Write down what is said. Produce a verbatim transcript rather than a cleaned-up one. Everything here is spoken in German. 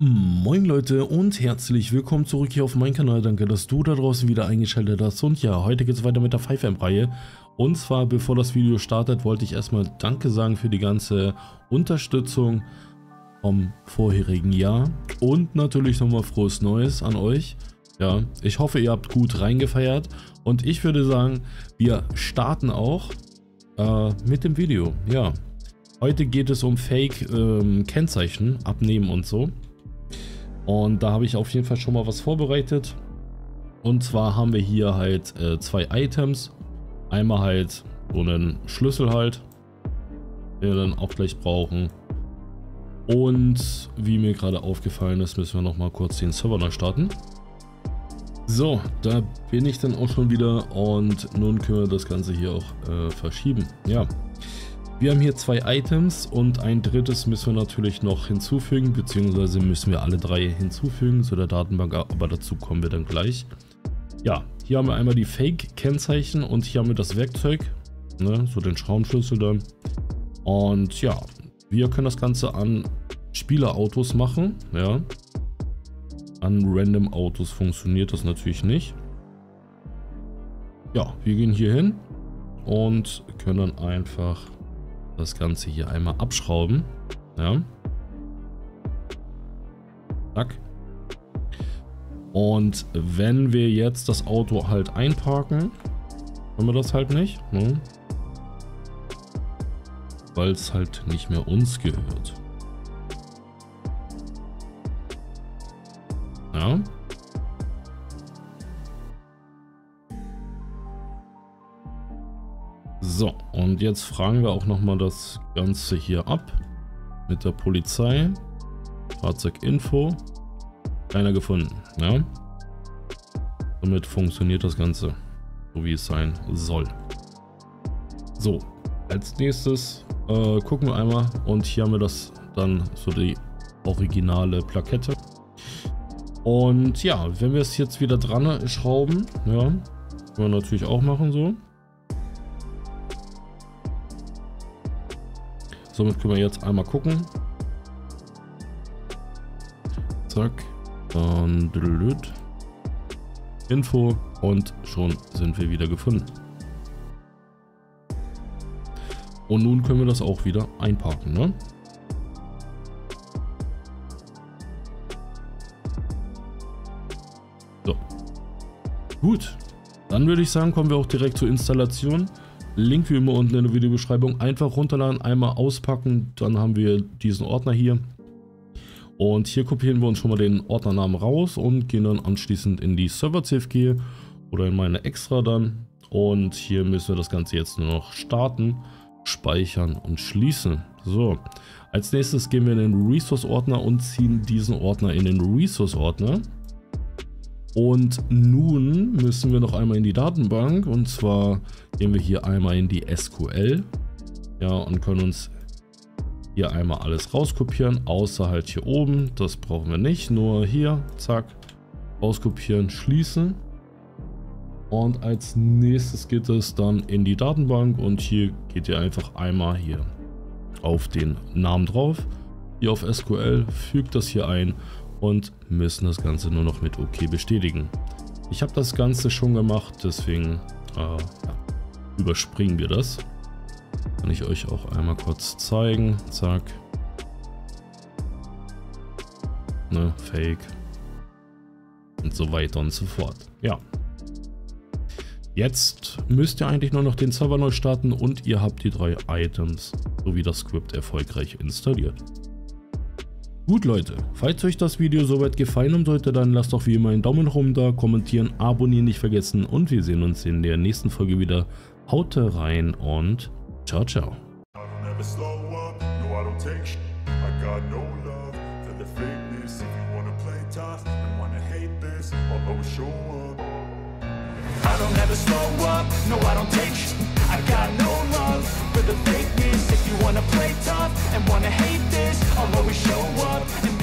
Moin Leute und herzlich willkommen zurück hier auf meinem Kanal. Danke, dass du da draußen wieder eingeschaltet hast. Und ja, heute geht es weiter mit der Five M-Reihe. Und zwar, bevor das Video startet, wollte ich erstmal Danke sagen für die ganze Unterstützung vom vorherigen Jahr. Und natürlich nochmal frohes Neues an euch. Ja, ich hoffe, ihr habt gut reingefeiert. Und ich würde sagen, wir starten auch äh, mit dem Video. Ja, heute geht es um Fake-Kennzeichen, ähm, abnehmen und so. Und da habe ich auf jeden Fall schon mal was vorbereitet. Und zwar haben wir hier halt äh, zwei Items. Einmal halt so einen Schlüssel halt, den wir dann auch gleich brauchen. Und wie mir gerade aufgefallen ist, müssen wir noch mal kurz den Server neu starten. So, da bin ich dann auch schon wieder und nun können wir das Ganze hier auch äh, verschieben. Ja. Wir haben hier zwei Items und ein drittes müssen wir natürlich noch hinzufügen, beziehungsweise müssen wir alle drei hinzufügen zu der Datenbank, aber dazu kommen wir dann gleich. Ja, hier haben wir einmal die Fake-Kennzeichen und hier haben wir das Werkzeug, ne, so den Schraubenschlüssel dann. Und ja, wir können das Ganze an Spielerautos machen, ja. An Random Autos funktioniert das natürlich nicht. Ja, wir gehen hier hin und können dann einfach das Ganze hier einmal abschrauben. Ja. Zack. Und wenn wir jetzt das Auto halt einparken, können wir das halt nicht, ne? Weil es halt nicht mehr uns gehört. Ja. So, und jetzt fragen wir auch nochmal das Ganze hier ab mit der Polizei. Fahrzeuginfo. Keiner gefunden. Ja. Somit funktioniert das Ganze, so wie es sein soll. So, als nächstes äh, gucken wir einmal und hier haben wir das dann so die originale Plakette. Und ja, wenn wir es jetzt wieder dran schrauben, ja, können wir natürlich auch machen so. Somit können wir jetzt einmal gucken. Zack. Dann Info und schon sind wir wieder gefunden. Und nun können wir das auch wieder einparken, ne? So. Gut. Dann würde ich sagen, kommen wir auch direkt zur Installation. Link wie immer unten in der Videobeschreibung. Einfach runterladen, einmal auspacken, dann haben wir diesen Ordner hier. Und hier kopieren wir uns schon mal den Ordnernamen raus und gehen dann anschließend in die Server-C F G oder in meine Extra dann. Und hier müssen wir das Ganze jetzt nur noch starten, speichern und schließen. So, als nächstes gehen wir in den Resource-Ordner und ziehen diesen Ordner in den Resource-Ordner. Und nun müssen wir noch einmal in die Datenbank und zwar gehen wir hier einmal in die S Q L, ja, und können uns hier einmal alles rauskopieren, außer halt hier oben, das brauchen wir nicht, nur hier, zack, rauskopieren, schließen. Und als nächstes geht es dann in die Datenbank und hier geht ihr einfach einmal hier auf den Namen drauf, hier auf S Q L, fügt das hier ein und müssen das Ganze nur noch mit OK bestätigen. Ich habe das Ganze schon gemacht, deswegen äh, ja, überspringen wir das. Kann ich euch auch einmal kurz zeigen. Zack. Ne, Fake. Und so weiter und so fort. Ja. Jetzt müsst ihr eigentlich nur noch den Server neu starten und ihr habt die drei Items sowie das Skript erfolgreich installiert. Gut Leute, falls euch das Video soweit gefallen haben sollte, dann lasst doch wie immer einen Daumen nach oben da, kommentieren, abonnieren nicht vergessen und wir sehen uns in der nächsten Folge wieder. Haut rein und ciao, ciao. I don't ever slow up, no I don't take sh I got no love for the fakeness. If you wanna play tough and wanna hate this, I'll always show up and